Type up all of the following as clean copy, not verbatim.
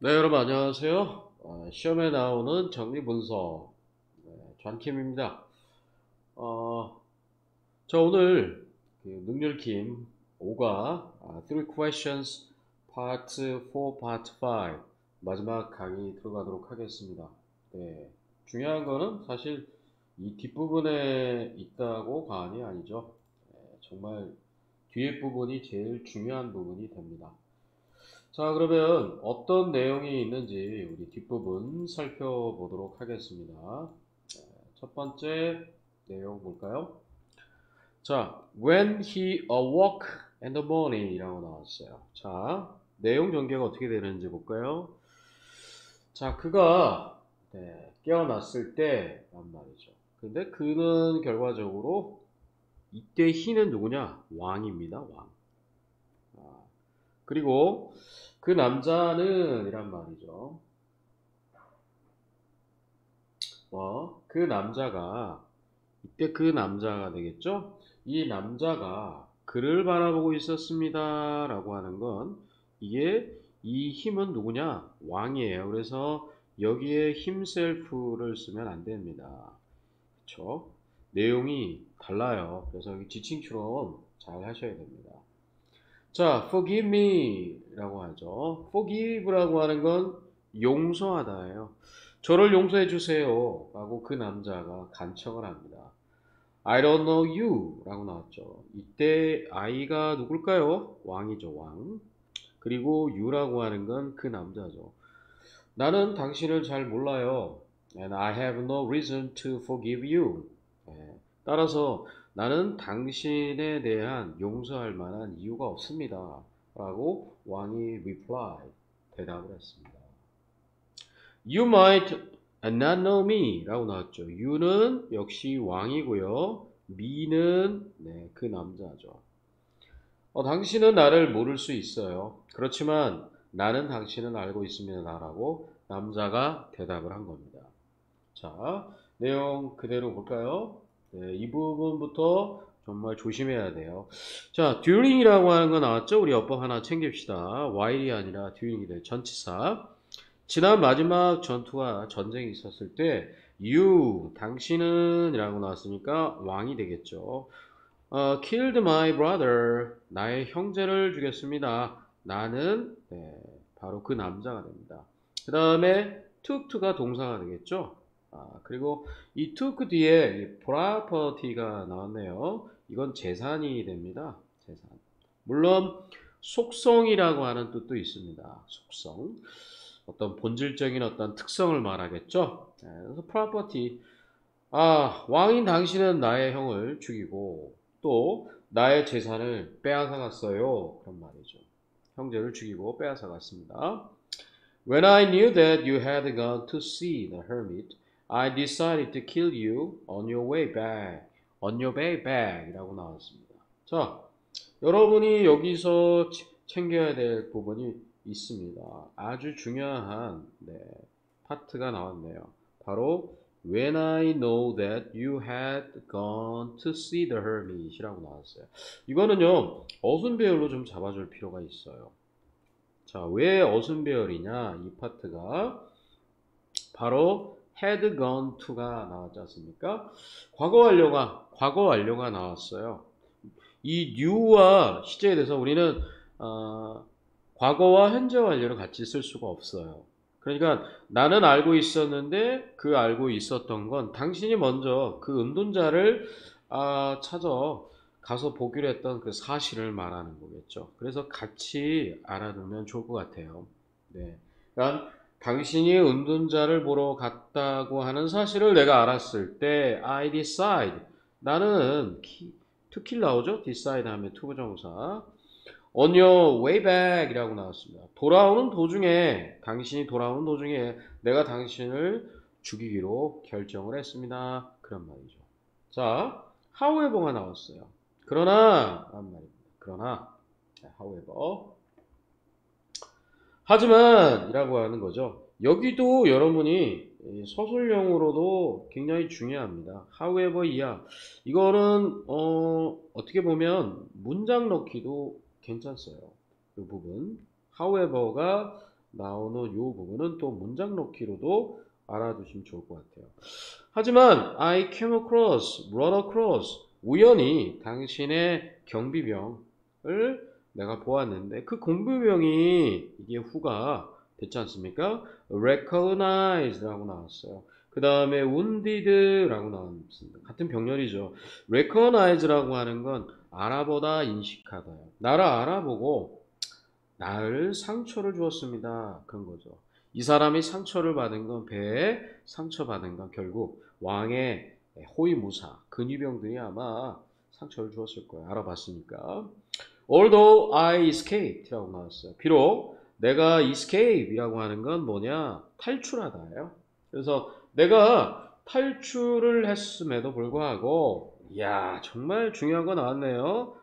네, 여러분 안녕하세요. 시험에 나오는 정리분석 존킴입니다. 어, 저 오늘 그 능률킴 5과 Three Questions Part 4, Part 5 마지막 강의 들어가도록 하겠습니다. 네, 중요한 거는 사실 이 뒷부분에 있다고 과언이 아니죠. 정말 뒤에 부분이 제일 중요한 부분이 됩니다. 자, 그러면 어떤 내용이 있는지 우리 뒷부분 살펴보도록 하겠습니다. 첫 번째 내용 볼까요? 자, when he awoke in the morning 이라고 나왔어요. 자, 내용 전개가 어떻게 되는지 볼까요? 자, 그가 깨어났을 때란 말이죠. 근데 그는 결과적으로 이때 he는 누구냐? 왕입니다. 왕. 아, 그리고 그 남자는 이란 말이죠. 그 남자가 이때 그 남자가 되겠죠? 이 남자가 그를 바라보고 있었습니다. 라고 하는 건 이게 이 힘은 누구냐? 왕이에요. 그래서 여기에 himself를 쓰면 안 됩니다. 그쵸? 내용이 달라요. 그래서 여기 지칭처럼 잘 하셔야 됩니다. 자, forgive me 라고 하죠. forgive라고 하는 건 용서하다예요. 저를 용서해 주세요 라고 그 남자가 간청을 합니다. I don't know you 라고 나왔죠. 이때 I가 누굴까요? 왕이죠, 왕. 그리고 you라고 하는 건 그 남자죠. 나는 당신을 잘 몰라요. And I have no reason to forgive you. 예, 따라서 나는 당신에 대한 용서할 만한 이유가 없습니다. 라고 왕이 reply, 대답을 했습니다. You might not know me 라고 나왔죠. you는 역시 왕이고요. me는 그 남자죠. 당신은 나를 모를 수 있어요. 그렇지만 나는 당신을 알고 있습니다. 라고 남자가 대답을 한 겁니다. 자, 내용 그대로 볼까요? 네, 이 부분부터 정말 조심해야 돼요. 자, during이라고 하는 거 나왔죠? 우리 어법 하나 챙깁시다. while이 아니라 during이 될 전치사. 지난 마지막 전투와 전쟁이 있었을 때 you, 당신은 이라고 나왔으니까 왕이 되겠죠. killed my brother, 나의 형제를 죽였습니다. 나는 바로 그 남자가 됩니다. 그 다음에 took가 동사가 되겠죠. 그리고 이 took 뒤에 이 property가 나왔네요. 이건 재산이 됩니다. 재산. 물론 속성이라고 하는 뜻도 있습니다. 속성. 어떤 본질적인 어떤 특성을 말하겠죠. 그래서 property. 왕인 당신은 나의 형을 죽이고 또 나의 재산을 빼앗아 갔어요. 그런 말이죠. 형제를 죽이고 빼앗아 갔습니다. When I knew that you had gone to see the hermit, I decided to kill you on your way back. On your way back 이라고 나왔습니다. 자, 여러분이 여기서 챙겨야 될 부분이 있습니다. 아주 중요한 파트가 나왔네요. 바로 When I know that you had gone to see the hermit 이라고 나왔어요. 이거는요, 어순배열로 좀 잡아줄 필요가 있어요. 자, 왜 어순배열이냐? 이 파트가 바로 had gone to가 나왔지 않습니까? 과거 완료가 나왔어요. 이 new와 시제에 대해서 우리는 과거와 현재 완료를 같이 쓸 수가 없어요. 그러니까 나는 알고 있었는데 그 알고 있었던 건 당신이 먼저 그 은둔자를 찾아 가서 보기로 했던 그 사실을 말하는 거겠죠. 그래서 같이 알아두면 좋을 것 같아요. 네. 그러니까 당신이 은둔자를 보러 갔다고 하는 사실을 내가 알았을 때 I decide 나는 to kill 나오죠? decide 하면 to 부정사 on your way back 이라고 나왔습니다. 돌아오는 도중에 당신이 돌아오는 도중에 내가 당신을 죽이기로 결정을 했습니다. 그런 말이죠. 자, however가 나왔어요. 그러나 라는 말입니다. 그러나 however 하지만 이라고 하는 거죠. 여기도 여러분이 서술형으로도 굉장히 중요합니다. however 이야 이거는 어떻게 보면 문장 넣기도 괜찮어요. 이 부분 however가 나오는 이 부분은 또 문장 넣기로도 알아두시면 좋을 것 같아요. 하지만 I came across, run across 우연히 당신의 경비병을 내가 보았는데 그 공비병이 이게 후가 됐지 않습니까? recognize라고 나왔어요. 그 다음에 wounded라고 나왔습니다. 같은 병렬이죠. recognize라고 하는 건 알아보다 인식하다요. 나를 알아보고 나를 상처를 주었습니다. 그런 거죠. 이 사람이 상처를 받은 건 배에 상처받은 건 결국 왕의 호위무사, 근위병들이 아마 상처를 주었을 거예요. 알아봤으니까. Although I escaped라고 나왔어요. 비록 내가 escape이라고 하는 건 뭐냐? 탈출하다예요. 그래서 내가 탈출을 했음에도 불구하고 이야 정말 중요한 거 나왔네요.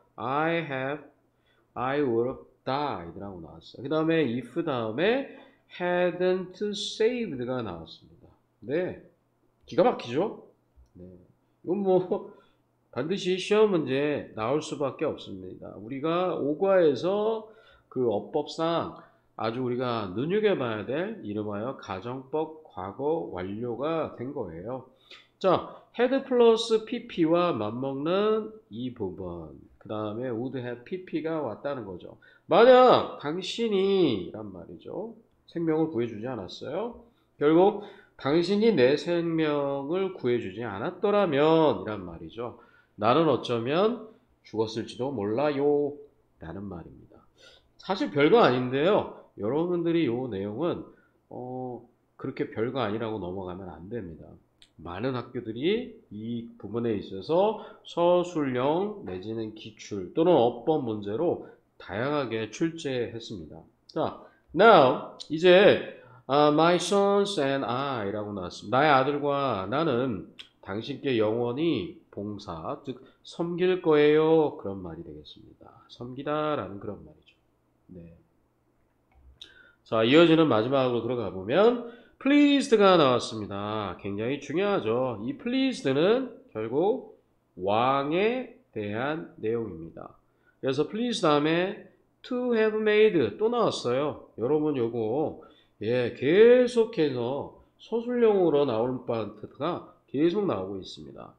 I would have died라고 나왔어요. 그 다음에 if 다음에 hadn't saved가 나왔습니다. 네, 기가 막히죠? 네, 이건 뭐 반드시 시험 문제 나올 수밖에 없습니다. 우리가 오과에서 그 어법상 아주 우리가 눈여겨봐야 될 이름하여 가정법 과거 완료가 된 거예요. 자, had 플러스 pp와 맞먹는 이 부분. 그 다음에 would have pp가 왔다는 거죠. 만약 당신이 란 말이죠. 생명을 구해주지 않았어요. 결국 당신이 내 생명을 구해주지 않았더라면 이란 말이죠. 나는 어쩌면 죽었을지도 몰라요 라는 말입니다. 사실 별거 아닌데요. 여러분들이 이 내용은 그렇게 별거 아니라고 넘어가면 안 됩니다. 많은 학교들이 이 부분에 있어서 서술형 내지는 기출 또는 어법 문제로 다양하게 출제했습니다. 자, now 이제 my sons and I라고 나왔습니다. 나의 아들과 나는 당신께 영원히 봉사, 즉 섬길 거예요. 그런 말이 되겠습니다. 섬기다라는 그런 말이죠. 네. 자, 이어지는 마지막으로 들어가 보면 pleased가 나왔습니다. 굉장히 중요하죠. 이 pleased는 결국 왕에 대한 내용입니다. 그래서 please 다음에 to have made 또 나왔어요. 여러분 요거 계속해서 서술형으로 나올 파트가 계속 나오고 있습니다.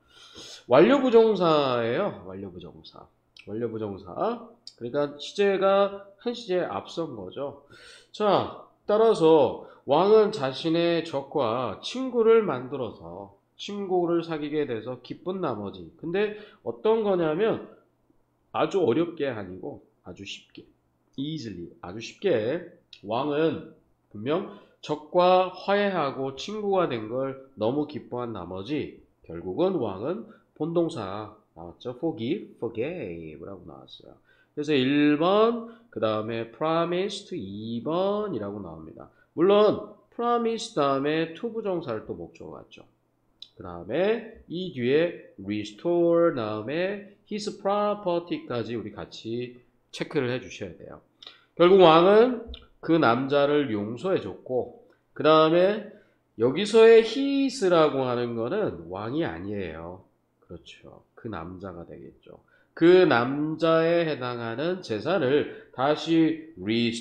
완료부정사예요. 완료부정사. 완료부정사. 그러니까 시제가 한 시제 앞선 거죠. 자, 따라서 왕은 자신의 적과 친구를 만들어서 친구를 사귀게 돼서 기쁜 나머지. 근데 어떤 거냐면 아주 어렵게 아니고 아주 쉽게. easily. 아주 쉽게 왕은 분명 적과 화해하고 친구가 된 걸 너무 기뻐한 나머지 결국은 왕은 본동사 나왔죠. forgive, forgave라고 나왔어요. 그래서 1번, 그 다음에 promised 2번이라고 나옵니다. 물론 promise 다음에 to 부정사를 또 목적으로 왔죠. 그 다음에 이 뒤에 restore 다음에 his property까지 우리 같이 체크를 해 주셔야 돼요. 결국 왕은 그 남자를 용서해 줬고 그 다음에 여기서의 his라고 하는 거는 왕이 아니에요. 그렇죠. 그 남자가 되겠죠. 그 남자에 해당하는 재산을 다시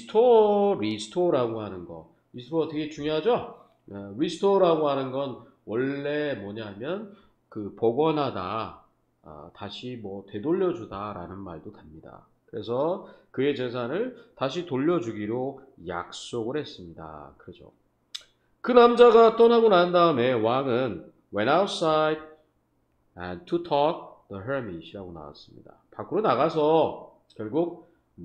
restore라고 하는 거. restore 되게 중요하죠? restore라고 하는 건 원래 뭐냐면 그 복원하다, 다시 뭐 되돌려주다라는 말도 됩니다. 그래서 그의 재산을 다시 돌려주기로 약속을 했습니다. 그러죠. 그 남자가 떠나고 난 다음에 왕은 went outside and to talk the hermit이라고 나왔습니다. 밖으로 나가서 결국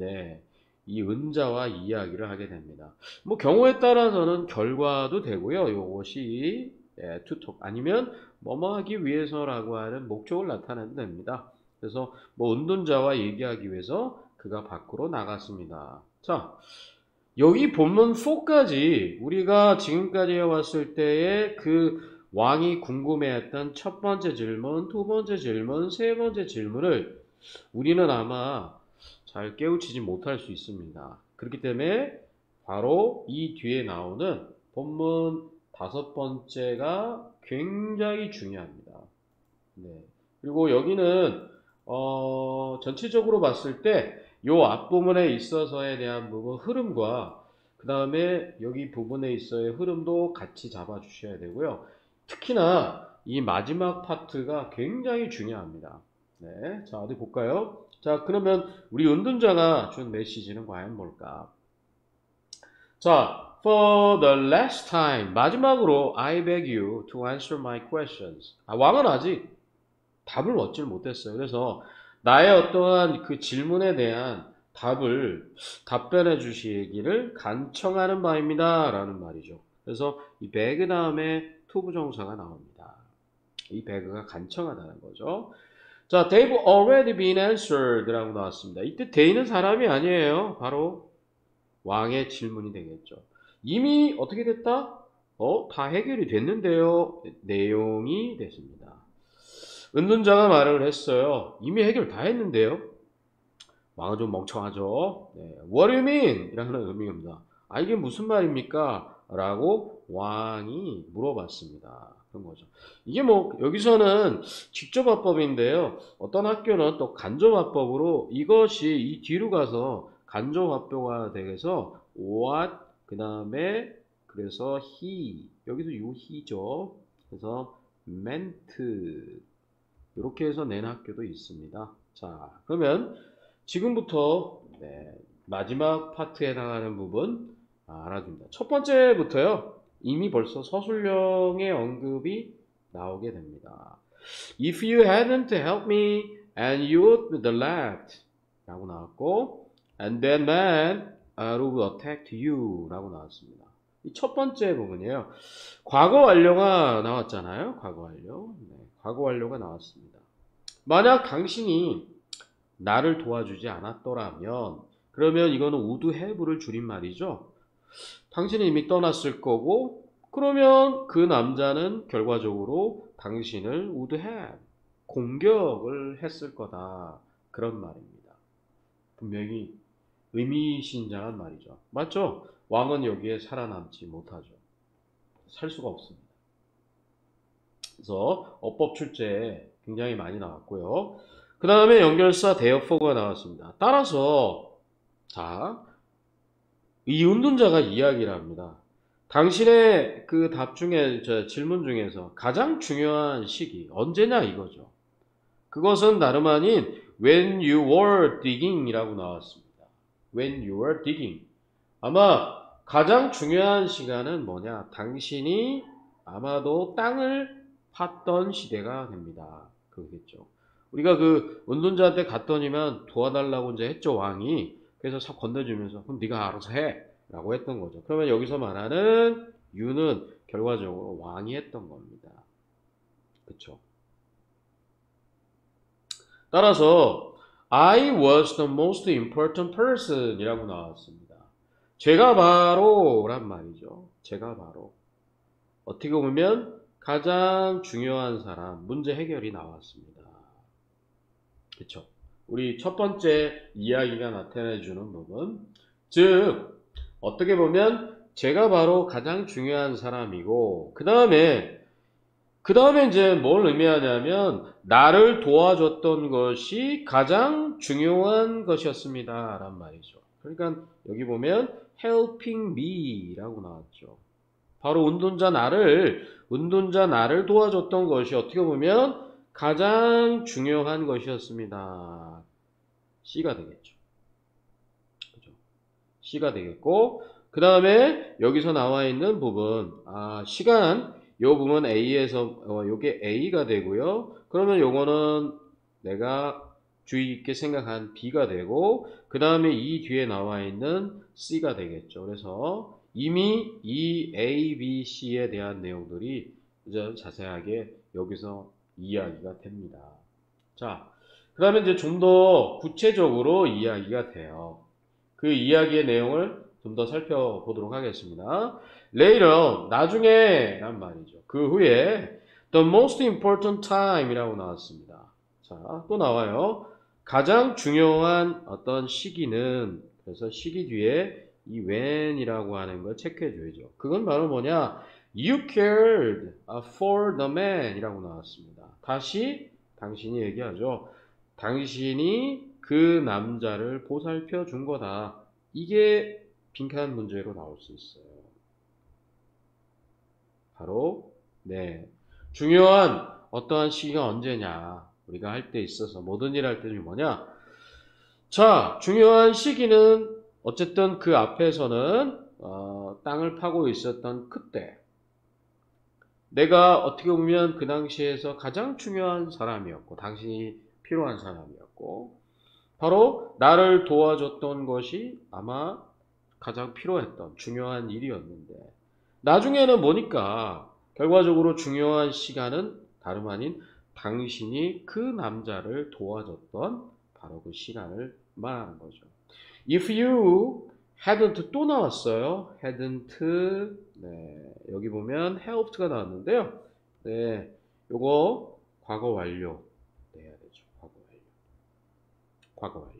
이 은자와 이야기를 하게 됩니다. 뭐 경우에 따라서는 결과도 되고요. 이것이 to talk 아니면 뭐뭐 하기 위해서라고 하는 목적을 나타내도 됩니다. 그래서 뭐 은둔자와 얘기하기 위해서 그가 밖으로 나갔습니다. 자, 여기 본문 4까지 우리가 지금까지 해왔을 때의 그 왕이 궁금해했던 첫 번째 질문, 두 번째 질문, 세 번째 질문을 우리는 아마 잘 깨우치지 못할 수 있습니다. 그렇기 때문에 바로 이 뒤에 나오는 본문 5번째가 굉장히 중요합니다. 네. 그리고 여기는 전체적으로 봤을 때 요 앞부분에 있어서에 대한 부분 흐름과 그 그 다음에 여기 부분에 있어의 흐름도 같이 잡아 주셔야 되고요. 특히나 이 마지막 파트가 굉장히 중요합니다. 네, 자, 어디 볼까요? 자, 그러면 우리 은둔자가 준 메시지는 과연 뭘까? 자, for the last time, 마지막으로 I beg you to answer my questions. 왕은 아직 답을 얻질 못했어요. 그래서 나의 어떠한 그 질문에 대한 답변해 주시기를 간청하는 바입니다. 라는 말이죠. 그래서 이 beg 다음에 to 부정사가 나옵니다. 이 beg가 간청하다는 거죠. 자, they've already been answered 라고 나왔습니다. 이때 they는 사람이 아니에요. 바로 왕의 질문이 되겠죠. 이미 어떻게 됐다? 다 해결이 됐는데요. 내용이 됐습니다. 은둔자가 말을 했어요. 이미 해결 다 했는데요. 왕은 좀 멍청하죠. 네. What do you mean? 이라는 의미입니다. 이게 무슨 말입니까? 라고 왕이 물어봤습니다. 그런 거죠. 이게 여기서는 직접화법인데요. 어떤 학교는 또 간접화법으로 이것이 이 뒤로 가서 간접화법화 되어서 what, 그 다음에 그래서 he, 여기도 요 he죠. 그래서 meant, 이렇게 해서 낸 학교도 있습니다. 자, 그러면 지금부터 마지막 파트에 해당하는 부분 알아줍니다. 첫 번째부터요. 이미 벌써 서술형의 언급이 나오게 됩니다. If you hadn't helped me and you would have left 라고 나왔고 and that man would have attacked you 라고 나왔습니다. 이 첫 번째 부분이에요. 과거 완료가 나왔잖아요. 과거 완료. 과거 완료가 나왔습니다. 만약 당신이 나를 도와주지 않았더라면 그러면 이거는 would have를 줄임말이죠. 당신은 이미 떠났을 거고 그러면 그 남자는 결과적으로 당신을 would have 공격을 했을 거다. 그런 말입니다. 분명히 의미심장한 말이죠. 맞죠? 왕은 여기에 살아남지 못하죠. 살 수가 없습니다. 그래서 어법 출제에 굉장히 많이 나왔고요. 그 다음에 연결사 therefore가 나왔습니다. 따라서 자, 이 은둔자가 이야기를 합니다. 당신의 그 답 중에 질문 중에서 가장 중요한 시기 언제냐 이거죠. 그것은 다름 아닌 when you were digging 이라고 나왔습니다. when you were digging. 아마 가장 중요한 시간은 뭐냐? 당신이 아마도 땅을 팠던 시대가 됩니다. 그러겠죠. 우리가 그 은둔자한테 갔더니만 도와달라고 이제 했죠, 왕이. 그래서 싹 건네주면서 그럼 네가 알아서 해 라고 했던 거죠. 그러면 여기서 말하는 you는 결과적으로 왕이 했던 겁니다. 그쵸? 따라서 I was the most important person 이라고 나왔습니다. 제가 바로 란 말이죠. 제가 바로 어떻게 보면 가장 중요한 사람, 문제 해결이 나왔습니다. 그쵸? 우리 첫 번째 이야기가 나타내주는 부분. 즉, 어떻게 보면 제가 바로 가장 중요한 사람이고, 그 다음에 이제 뭘 의미하냐면, 나를 도와줬던 것이 가장 중요한 것이었습니다. 란 말이죠. 그러니까 여기 보면, helping me 라고 나왔죠. 바로 은둔자 나를 도와줬던 것이 어떻게 보면 가장 중요한 것이었습니다. C가 되겠죠. 그죠? C가 되겠고, 그 다음에 여기서 나와 있는 부분, 시간, 요 부분 A에서, 요게 A가 되고요. 그러면 요거는 내가 주의 있게 생각한 B가 되고, 그 다음에 이 뒤에 나와 있는 C가 되겠죠. 그래서 이미 이 A, B, C에 대한 내용들이 이제 자세하게 여기서 이야기가 됩니다. 자, 그 다음에 이제 좀 더 구체적으로 이야기가 돼요. 그 이야기의 내용을 좀 더 살펴보도록 하겠습니다. Later, 나중에 란 말이죠. 그 후에 the most important time 이라고 나왔습니다. 자, 또 나와요. 가장 중요한 어떤 시기는, 그래서 시기 뒤에 이 when이라고 하는 걸 체크해 줘야죠. 그건 바로 뭐냐? You cared for the man 이라고 나왔습니다. 다시 당신이 얘기하죠. 당신이 그 남자를 보살펴 준 거다. 이게 빈칸 문제로 나올 수 있어요. 바로 네, 중요한 어떠한 시기가 언제냐, 우리가 할 때 있어서 모든 일 할 때 중에 뭐냐. 자, 중요한 시기는 어쨌든 그 앞에서는 땅을 파고 있었던 그때, 내가 어떻게 보면 그 당시에서 가장 중요한 사람이었고 당신이 필요한 사람이었고 바로 나를 도와줬던 것이 아마 가장 필요했던 중요한 일이었는데, 나중에는 보니까 결과적으로 중요한 시간은 다름 아닌 당신이 그 남자를 도와줬던 바로 그 시간을 말하는 거죠. If you hadn't 또 나왔어요. hadn't. 네, 여기 보면 helped가 나왔는데요. 네, 요거 과거 완료 해야 되죠. 과거 완료. 과거 완료.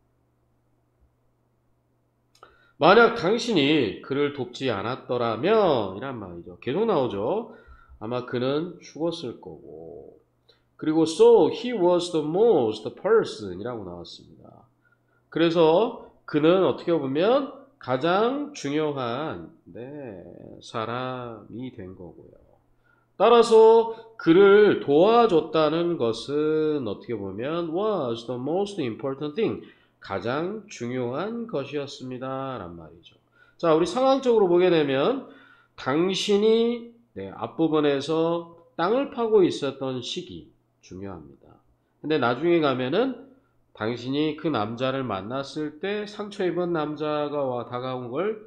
만약 당신이 그를 돕지 않았더라면 이란 말이죠. 계속 나오죠. 아마 그는 죽었을 거고. 그리고 so he was the most person 이라고 나왔습니다. 그래서 그는 어떻게 보면 가장 중요한 사람이 된 거고요. 따라서 그를 도와줬다는 것은 어떻게 보면 was the most important thing, 가장 중요한 것이었습니다 란 말이죠. 자, 우리 상황적으로 보게 되면 당신이 앞부분에서 땅을 파고 있었던 시기 중요합니다. 근데 나중에 가면은 당신이 그 남자를 만났을 때 상처 입은 남자가 다가온 걸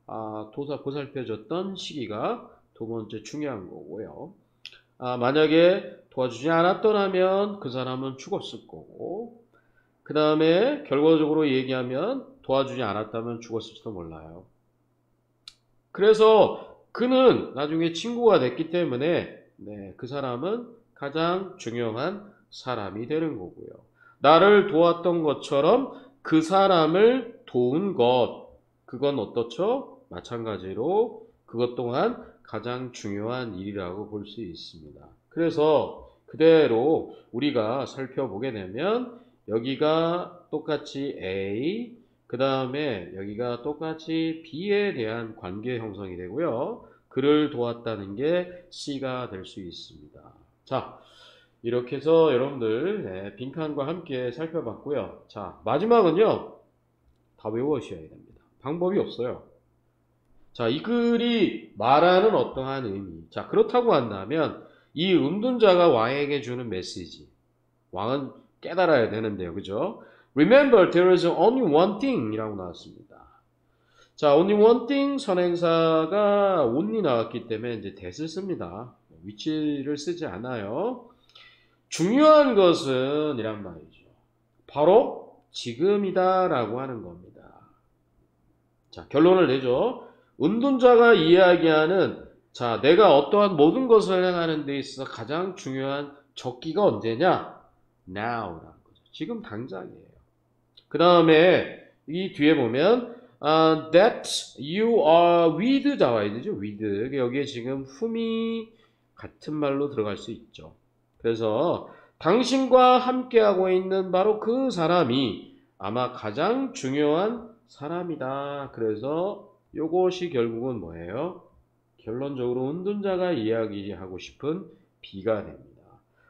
보살펴줬던 시기가 두 번째 중요한 거고요. 만약에 도와주지 않았더라면 그 사람은 죽었을 거고, 그 다음에 결과적으로 얘기하면 도와주지 않았다면 죽었을지도 몰라요. 그래서 그는 나중에 친구가 됐기 때문에 그 사람은 가장 중요한 사람이 되는 거고요. 나를 도왔던 것처럼 그 사람을 도운 것, 그건 어떻죠? 마찬가지로 그것 또한 가장 중요한 일이라고 볼 수 있습니다. 그래서 그대로 우리가 살펴보게 되면 여기가 똑같이 A, 그 다음에 여기가 똑같이 B에 대한 관계 형성이 되고요. 그를 도왔다는 게 C가 될 수 있습니다. 자, 이렇게 해서 여러분들 빈칸과 함께 살펴봤고요. 자, 마지막은요. 다 외워주셔야 됩니다. 방법이 없어요. 자, 이 글이 말하는 어떠한 의미. 자, 그렇다고 한다면 이 은둔자가 왕에게 주는 메시지. 왕은 깨달아야 되는데요. 그죠? Remember, there is only one thing 이라고 나왔습니다. 자, only one thing 선행사가 only 나왔기 때문에 이제 that을 씁니다. 위치를 쓰지 않아요. 중요한 것은 이란 말이죠. 바로 지금이다 라고 하는 겁니다. 자, 결론을 내죠. 은둔자가 이야기하는 자, 내가 어떠한 모든 것을 행하는 데 있어서 가장 중요한 적기가 언제냐? Now라는 거죠. 지금 당장이에요. 그 다음에 이 뒤에 보면 that you are with 나와야 되죠. with. 여기에 지금 whom이 같은 말로 들어갈 수 있죠. 그래서 당신과 함께하고 있는 바로 그 사람이 아마 가장 중요한 사람이다. 그래서 이것이 결국은 뭐예요? 결론적으로 은둔자가 이야기하고 싶은 B가 됩니다.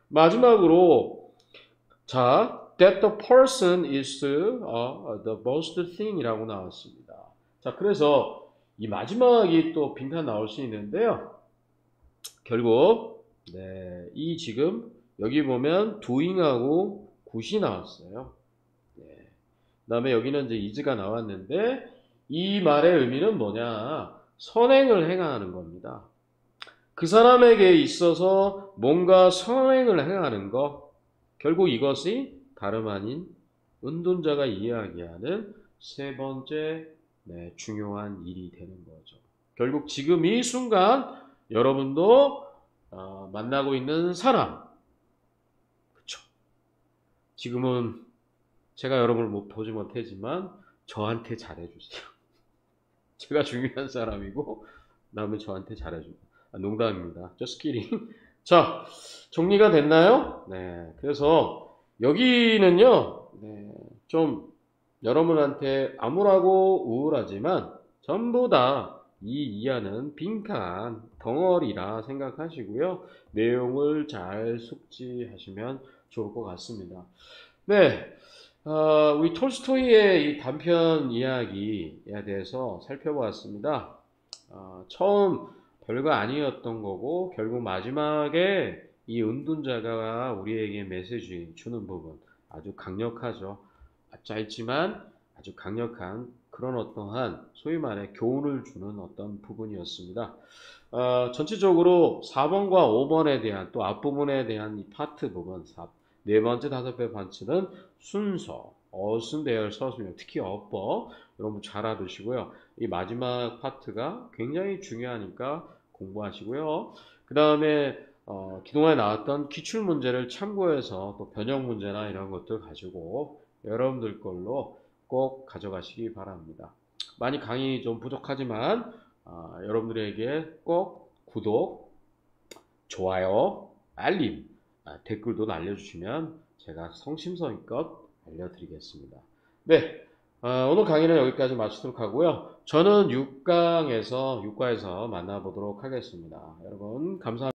마지막으로 자, that the person is the most thing 이라고 나왔습니다. 자, 그래서 이 마지막이 또 빈칸 나올 수 있는데요. 결국 이 지금 여기 보면 doing하고 good이 나왔어요. 그 다음에 여기는 이제 is가 나왔는데 이 말의 의미는 뭐냐? 선행을 행하는 겁니다. 그 사람에게 있어서 뭔가 선행을 행하는 것, 결국 이것이 다름 아닌 은둔자가 이야기하는 세 번째 중요한 일이 되는 거죠. 결국 지금 이 순간 여러분도 만나고 있는 사람, 그렇죠? 지금은 제가 여러분을 보지 못하지만 저한테 잘해주세요. 제가 중요한 사람이고 남은 저한테 잘해줍니다. 농담입니다. Just kidding. 자, 정리가 됐나요? 네, 그래서 여기는요, 좀 여러분한테 암울하고 우울하지만 전부 다 이 이하는 빈칸 덩어리라 생각하시고요. 내용을 잘 숙지하시면 좋을 것 같습니다. 네, 우리 톨스토이의 이 단편 이야기에 대해서 살펴보았습니다. 처음 별거 아니었던 거고 결국 마지막에 이 은둔자가 우리에게 메시지 주는 부분 아주 강력하죠. 짧지만 아주 강력한 그런 어떠한 소위 말해 교훈을 주는 어떤 부분이었습니다. 전체적으로 4번과 5번에 대한 또 앞부분에 대한 이 파트 부분 네 번째 다섯 배 반치는 순서, 어순, 대열, 서술형, 특히 어법 여러분 잘 알아두시고요. 이 마지막 파트가 굉장히 중요하니까 공부하시고요. 그 다음에 그동안에 나왔던 기출 문제를 참고해서 또 변형 문제나 이런 것들 가지고 여러분들 걸로 꼭 가져가시기 바랍니다. 많이 강의 좀 부족하지만 여러분들에게 꼭 구독, 좋아요, 알림, 댓글도 날려주시면 제가 성심성의껏 알려드리겠습니다. 네, 오늘 강의는 여기까지 마치도록 하고요. 저는 6과에서 만나보도록 하겠습니다. 여러분 감사합니다.